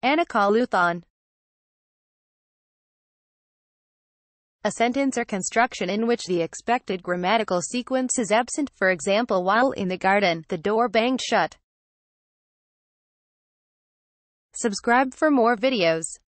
ANACOLUTHON. A sentence or construction in which the expected grammatical sequence is absent, for example, while in the garden, the door banged shut. Subscribe for more videos.